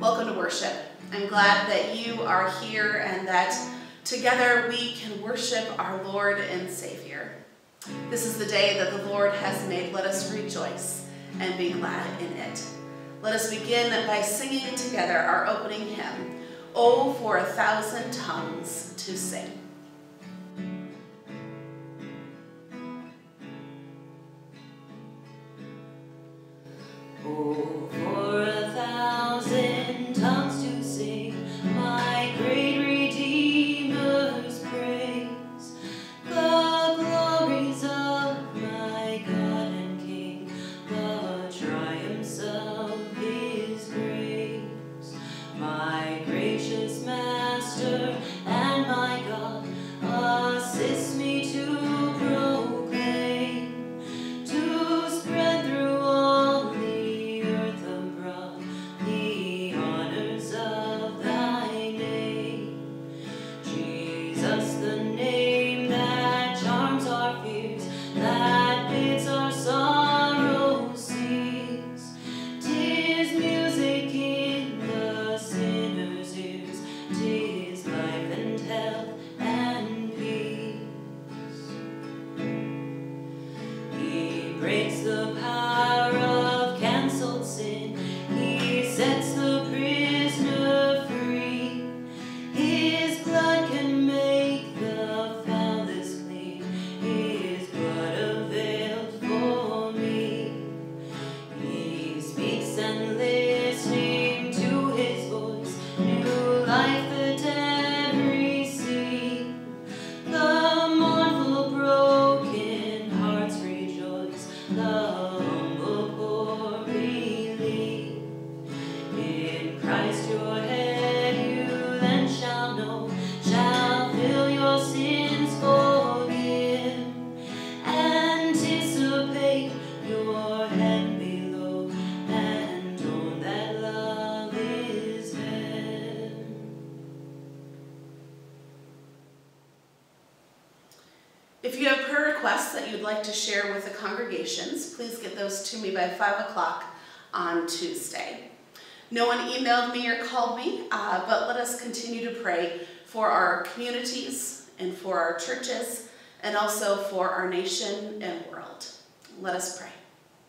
Welcome to worship. I'm glad that you are here and that together we can worship our Lord and Savior. This is the day that the Lord has made. Let us rejoice and be glad in it. Let us begin by singing together our opening hymn, "Oh, for 1,000 tongues to sing." Oh, for 1,000 tongues to sing my great Redeemer's praise, the glories of my God and King, the triumphs of his grace. My gracious Master and my God, assist me to proclaim, to spread through all the earth abroad the honors of thy name. Jesus, the name that charms our fears, that bids our sorrow cease. 'Tis music in the sinner's ears, 'tis life and health and peace. He breaks the power of cancelled sin, he sets the prisoner free. His blood can make the foulest clean, his blood availed for me. He speaks and listening to his voice, new life the dead receive. The mournful broken hearts rejoice, the humble poor believe. In Christ your head you then shall know, shall feel your sins forgive. Anticipate your head below, and own that love is heaven. If you have prayer requests that you'd like to share with the congregations, please get those to me by 5 o'clock on Tuesday. No one emailed me or called me, but let us continue to pray for our communities and for our churches and also for our nation and world. Let us pray.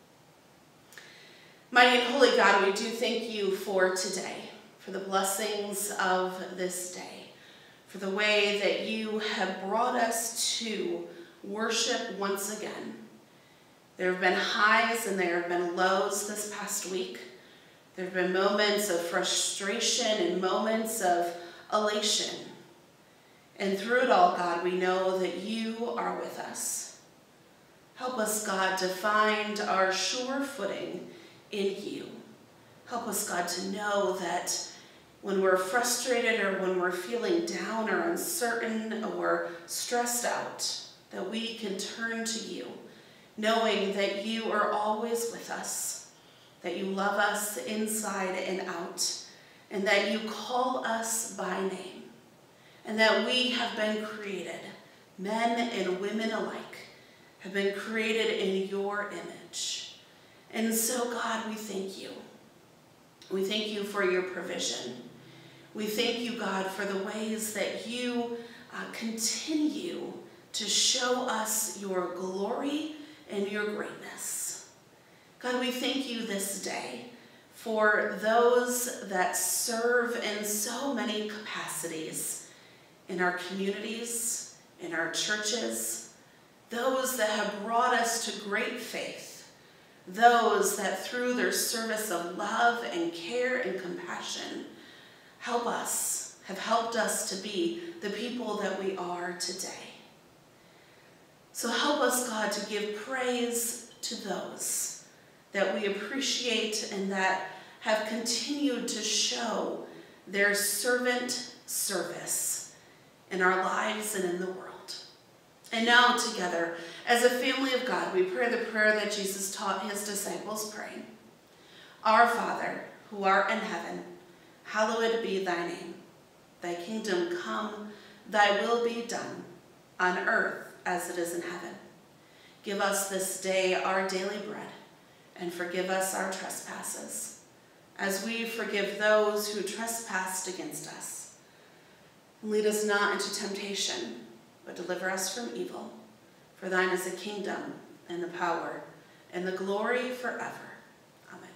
Mighty and holy God, we do thank you for today, for the blessings of this day, for the way that you have brought us to worship once again. There have been highs and there have been lows this past week. There have been moments of frustration and moments of elation. And through it all, God, we know that you are with us. Help us, God, to find our sure footing in you. Help us, God, to know that when we're frustrated or when we're feeling down or uncertain or stressed out, that we can turn to you, knowing that you are always with us, that you love us inside and out, and that you call us by name, and that we have been created, men and women alike, have been created in your image. And so, God, we thank you. We thank you for your provision. We thank you, God, for the ways that you continue to show us your glory and your greatness. God, we thank you this day for those that serve in so many capacities in our communities, in our churches, those that have brought us to great faith, those that through their service of love and care and compassion have helped us to be the people that we are today. So help us, God, to give praise to those that we appreciate and that have continued to show their servant service in our lives and in the world. And now together, as a family of God, we pray the prayer that Jesus taught his disciples praying. Our Father, who art in heaven, hallowed be thy name. Thy kingdom come, thy will be done, on earth as it is in heaven. Give us this day our daily bread, and forgive us our trespasses, as we forgive those who trespass against us. And lead us not into temptation, but deliver us from evil. For thine is the kingdom, and the power, and the glory forever. Amen.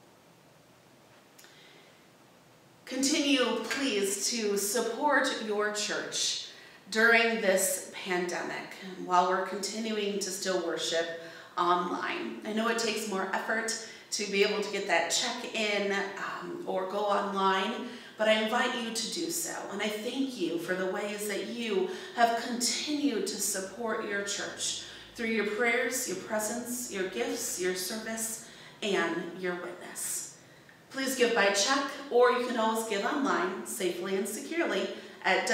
Continue, please, to support your church during this pandemic, while we're continuing to still worship online. I know it takes more effort to be able to get that check-in or go online, but I invite you to do so. And I thank you for the ways that you have continued to support your church through your prayers, your presence, your gifts, your service, and your witness. Please give by check, or you can always give online safely and securely at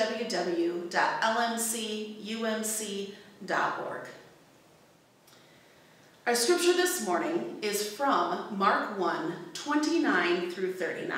www.lmcumc.org. Our scripture this morning is from Mark 1, 29 through 39.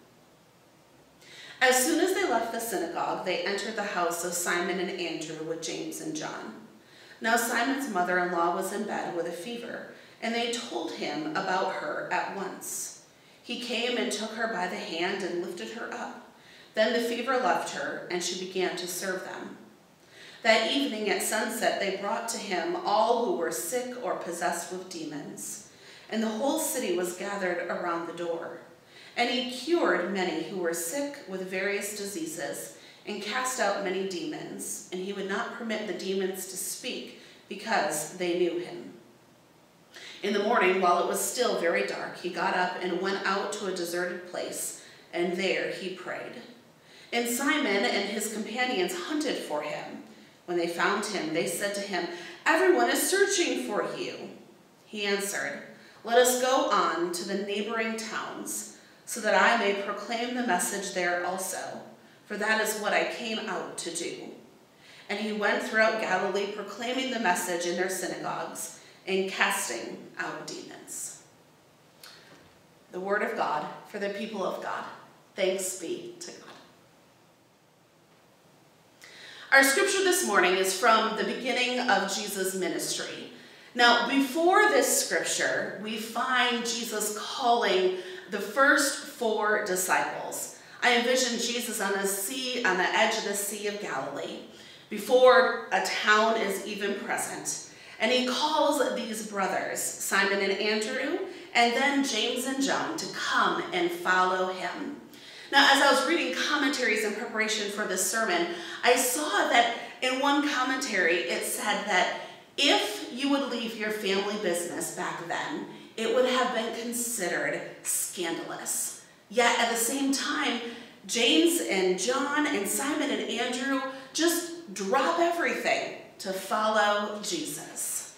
As soon as they left the synagogue, they entered the house of Simon and Andrew with James and John. Now Simon's mother-in-law was in bed with a fever, and they told him about her at once. He came and took her by the hand and lifted her up. Then the fever left her, and she began to serve them. That evening at sunset, they brought to him all who were sick or possessed with demons, and the whole city was gathered around the door. And he cured many who were sick with various diseases, and cast out many demons, and he would not permit the demons to speak, because they knew him. In the morning, while it was still very dark, he got up and went out to a deserted place, and there he prayed. And Simon and his companions hunted for him. When they found him, they said to him, "Everyone is searching for you." He answered, "Let us go on to the neighboring towns, so that I may proclaim the message there also, for that is what I came out to do." And he went throughout Galilee, proclaiming the message in their synagogues and casting out demons. The word of God for the people of God. Thanks be to God. Our scripture this morning is from the beginning of Jesus' ministry. Now, before this scripture, we find Jesus calling the first 4 disciples. I envision Jesus on the edge of the Sea of Galilee, before a town is even present. And he calls these brothers, Simon and Andrew, and then James and John, to come and follow him. Now, as I was reading commentaries in preparation for this sermon, I saw that in one commentary it said that if you would leave your family business back then, it would have been considered scandalous. Yet at the same time, James and John and Simon and Andrew just drop everything to follow Jesus.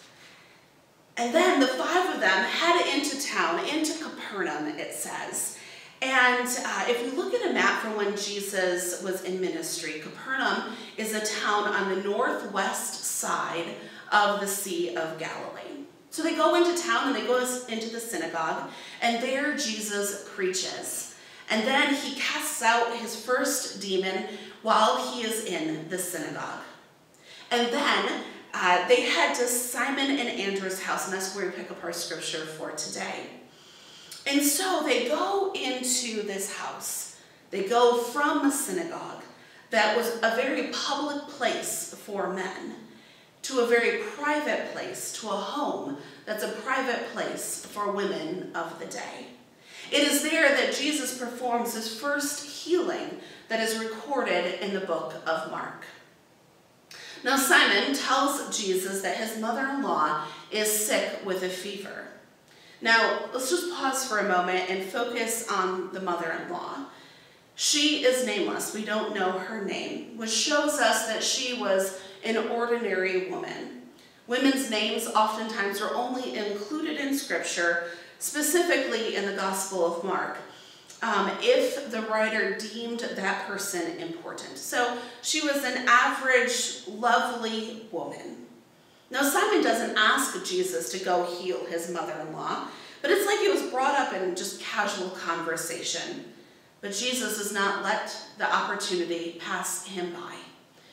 And then the 5 of them head into town, into Capernaum, it says. And if you look at a map from when Jesus was in ministry, Capernaum is a town on the northwest side of the Sea of Galilee. So they go into town and they go into the synagogue, and there Jesus preaches. And then he casts out his first demon while he is in the synagogue. And then they head to Simon and Andrew's house, and that's where we pick up our scripture for today. And so they go into this house. They go from a synagogue that was a very public place for men to a very private place, to a home that's a private place for women of the day. It is there that Jesus performs his first healing that is recorded in the book of Mark. Now Simon tells Jesus that his mother-in-law is sick with a fever. Now, let's just pause for a moment and focus on the mother-in-law. She is nameless. We don't know her name, which shows us that she was an ordinary woman. Women's names oftentimes are only included in Scripture, specifically in the Gospel of Mark, if the writer deemed that person important. So she was an average, lovely woman. Now, Simon doesn't ask Jesus to go heal his mother-in-law, but it's like it was brought up in just casual conversation. But Jesus does not let the opportunity pass him by.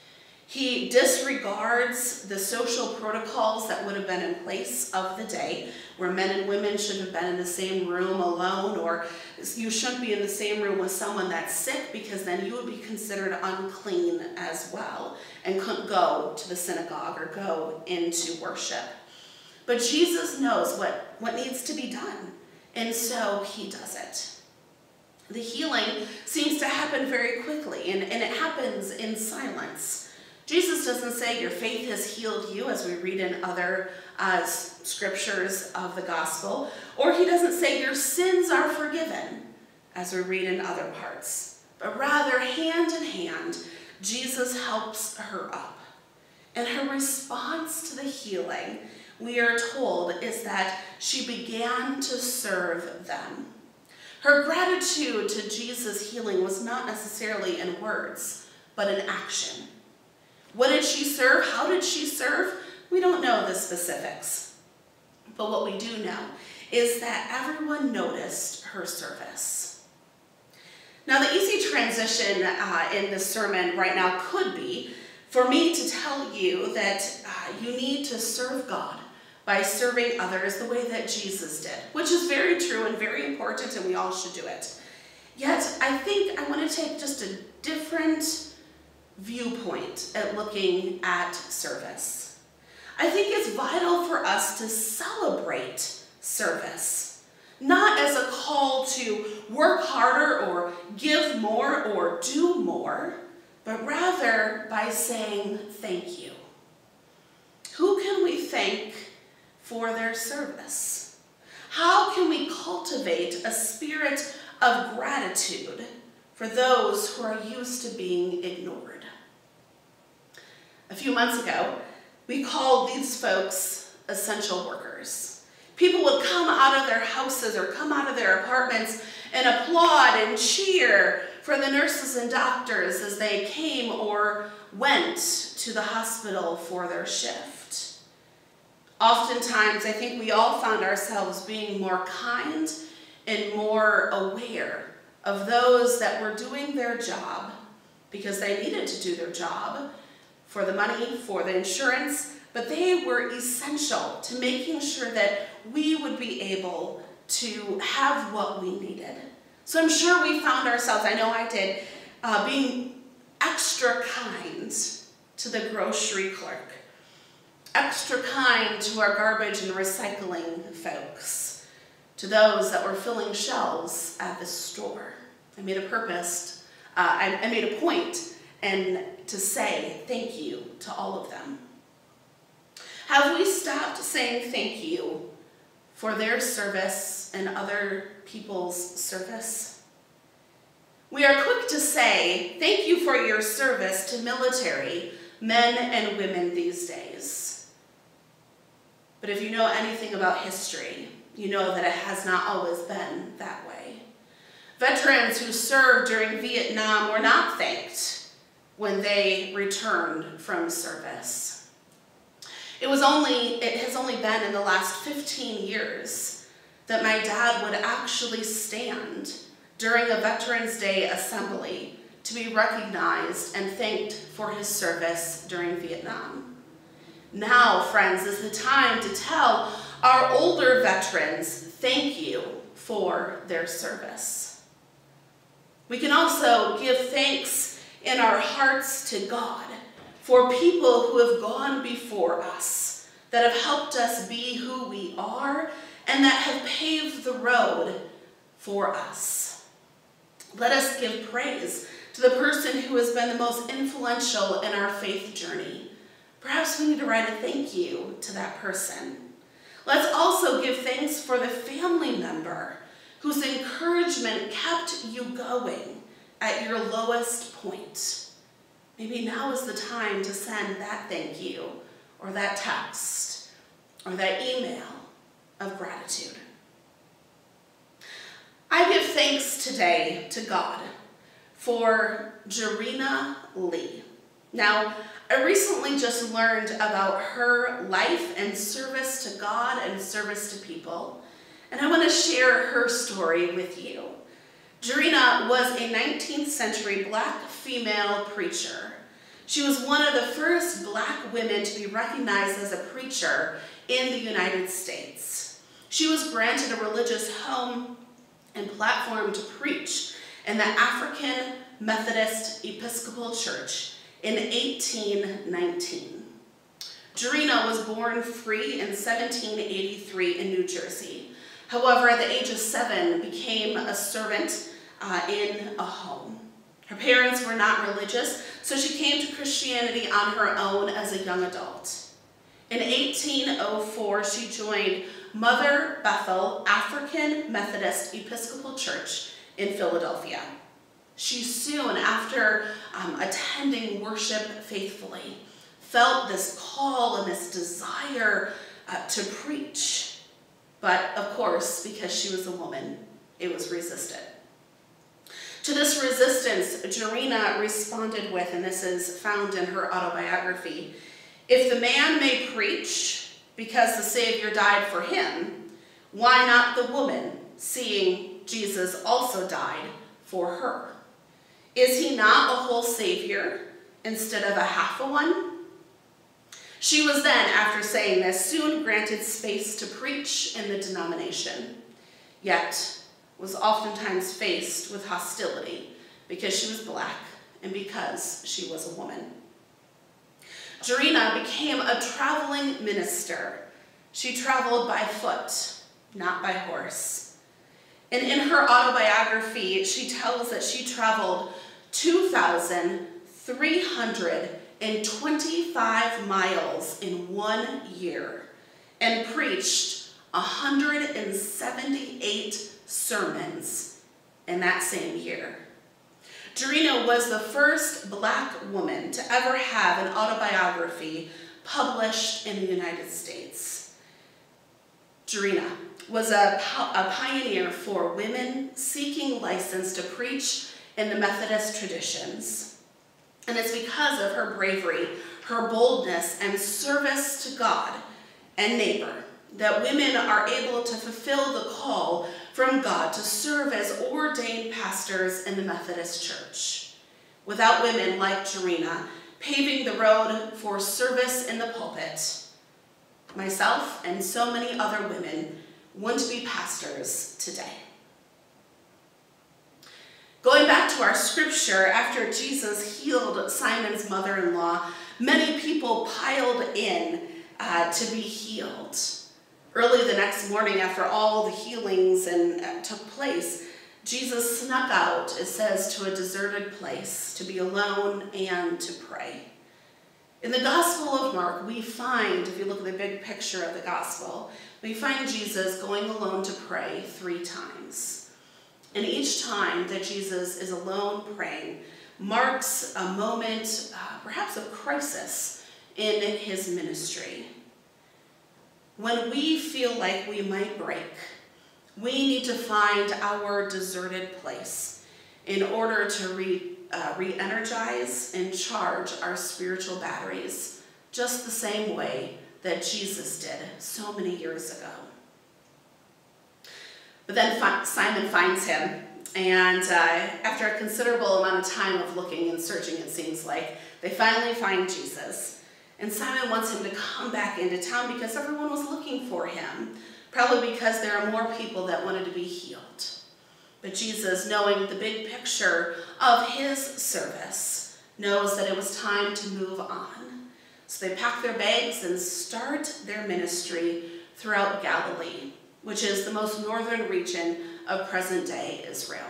He disregards the social protocols that would have been in place of the day, where men and women shouldn't have been in the same room alone, or you shouldn't be in the same room with someone that's sick, because then you would be considered unclean as well and couldn't go to the synagogue or go into worship. But Jesus knows what needs to be done, and so he does it. The healing seems to happen very quickly, and it happens in silence. Jesus doesn't say your faith has healed you, as we read in other scriptures of the gospel, or he doesn't say your sins are forgiven, as we read in other parts. But rather, hand in hand, Jesus helps her up. And her response to the healing, we are told, is that she began to serve them. Her gratitude to Jesus' healing was not necessarily in words, but in action. What did she serve? How did she serve? We don't know the specifics. But what we do know is that everyone noticed her service. Now, the easy transition in this sermon right now could be for me to tell you that you need to serve God by serving others the way that Jesus did, which is very true and very important, and we all should do it. Yet, I think I want to take just a different viewpoint at looking at service. I think it's vital for us to celebrate service, not as a call to work harder or give more or do more, but rather by saying thank you. Who can we thank for their service? How can we cultivate a spirit of gratitude for those who are used to being ignored? A few months ago, we called these folks essential workers. People would come out of their houses or come out of their apartments and applaud and cheer for the nurses and doctors as they came or went to the hospital for their shift. Oftentimes, I think we all found ourselves being more kind and more aware of those that were doing their job because they needed to do their job for the money, for the insurance, but they were essential to making sure that we would be able to have what we needed. So I'm sure we found ourselves, I know I did, being extra kind to the grocery clerk, extra kind to our garbage and recycling folks, to those that were filling shelves at the store. I made a point and to say thank you to all of them. Have we stopped saying thank you for their service and other people's service? We are quick to say thank you for your service to military men and women these days. But if you know anything about history, you know that it has not always been that way. Veterans who served during Vietnam were not thanked when they returned from service. It has only been in the last 15 years that my dad would actually stand during a Veterans Day assembly to be recognized and thanked for his service during Vietnam. Now, friends, is the time to tell our older veterans thank you for their service. We can also give thanks in our hearts to God for people who have gone before us, that have helped us be who we are, and that have paved the road for us. Let us give praise to the person who has been the most influential in our faith journey. Perhaps we need to write a thank you to that person. Let's also give thanks for the family member whose encouragement kept you going at your lowest point. Maybe now is the time to send that thank you, or that text, or that email of gratitude. I give thanks today to God for Jarena Lee. Now, I recently just learned about her life and service to God and service to people, and I want to share her story with you. Jarena was a 19th century black female preacher. She was one of the first Black women to be recognized as a preacher in the United States. She was granted a religious home and platform to preach in the African Methodist Episcopal Church in 1819. Dorina was born free in 1783 in New Jersey. However, at the age of 7, became a servant in a home. Her parents were not religious, so she came to Christianity on her own as a young adult. In 1804, she joined Mother Bethel African Methodist Episcopal Church in Philadelphia. She soon, after attending worship faithfully, felt this call and this desire to preach. But of course, because she was a woman, it was resisted. To this resistance, Dorina responded with, and this is found in her autobiography, "If the man may preach because the Savior died for him, why not the woman, seeing Jesus also died for her? Is he not a whole Savior instead of a half a one?" She was then, after saying this, soon granted space to preach in the denomination, yet was oftentimes faced with hostility because she was Black and because she was a woman. Dorina became a traveling minister. She traveled by foot, not by horse. And in her autobiography, she tells that she traveled 2,325 miles in 1 year and preached 178 sermons in that same year. Dorina was the first Black woman to ever have an autobiography published in the United States. Dorina was a pioneer for women seeking license to preach in the Methodist traditions. And it's because of her bravery, her boldness, and service to God and neighbor that women are able to fulfill the call from God to serve as ordained pastors in the Methodist Church. Without women like Dorina paving the road for service in the pulpit, myself and so many other women wouldn't be pastors today. Going back to our scripture, after Jesus healed Simon's mother-in-law, many people piled in to be healed. Early the next morning, after all the healings took place, Jesus snuck out, it says, to a deserted place to be alone and to pray. In the Gospel of Mark, we find, if you look at the big picture of the Gospel, we find Jesus going alone to pray 3 times. And each time that Jesus is alone praying marks a moment, perhaps of crisis in his ministry. When we feel like we might break, we need to find our deserted place in order to re-energize and charge our spiritual batteries, just the same way that Jesus did so many years ago. But then Simon finds him, and after a considerable amount of time of looking and searching, it seems like, they finally find Jesus. And Simon wants him to come back into town because everyone was looking for him, probably because there are more people that wanted to be healed. But Jesus, knowing the big picture of his service, knows that it was time to move on. So they pack their bags and start their ministry throughout Galilee, which is the most northern region of present-day Israel.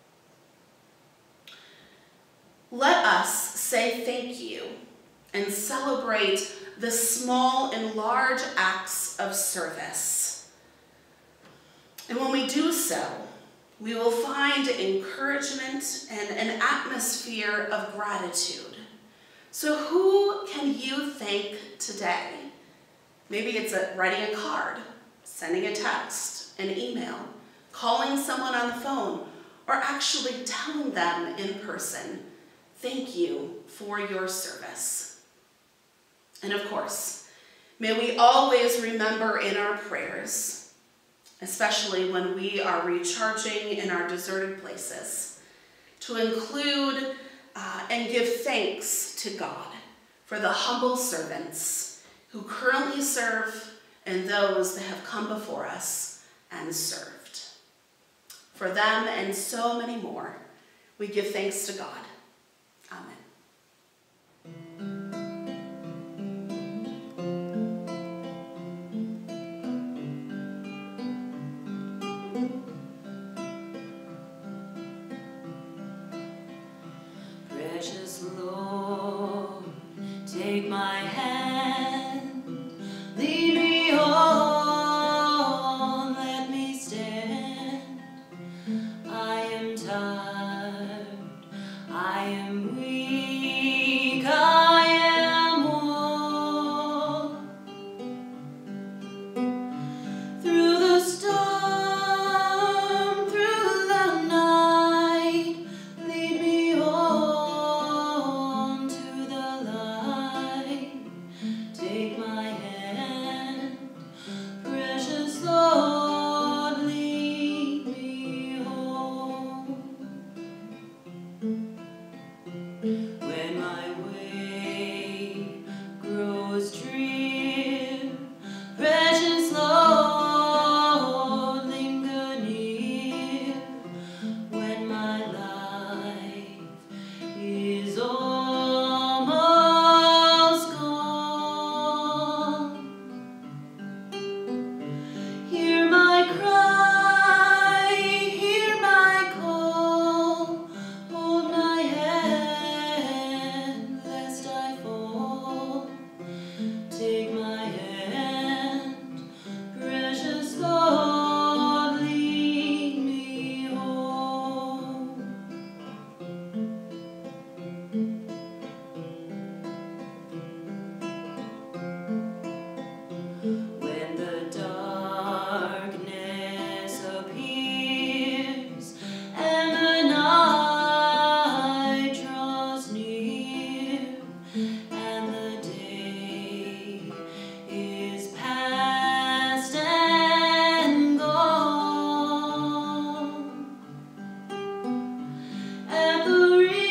Let us say thank you and celebrate the small and large acts of service. And when we do so, we will find encouragement and an atmosphere of gratitude. So who can you thank today? Maybe it's writing a card, sending a text, an email, calling someone on the phone, or actually telling them in person, thank you for your service. And of course, may we always remember in our prayers, especially when we are recharging in our deserted places, to include and give thanks to God for the humble servants who currently serve and those that have come before us and served. For them and so many more, we give thanks to God. Amen. Precious Lord, take my hand, lead me on, let me stand. I am tired, I am weak, I am worn. Through the storm, through the night, lead me on to the light. Take my hand, precious Lord, lead me home. When my way grows drear, precious Lord, linger near. When my life is almost gone, hear my cry, hear my call, hold my hand lest I fall. Take my hand, precious Lord, lead me home. When the darkness appears and the night draws near and the day is past and gone, at the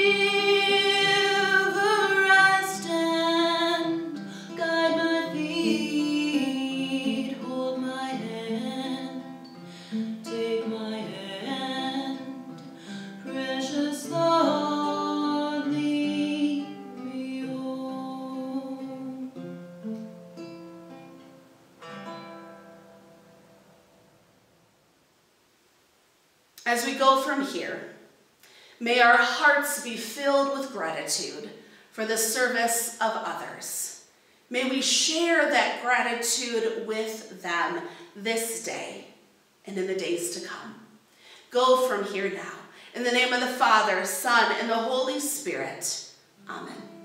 river I stand, guide my feet, hold my hand. Take my hand, precious Lord, lead me home. As we go from here, may our hearts be filled with gratitude for the service of others. May we share that gratitude with them this day and in the days to come. Go from here now. In the name of the Father, Son, and the Holy Spirit. Amen.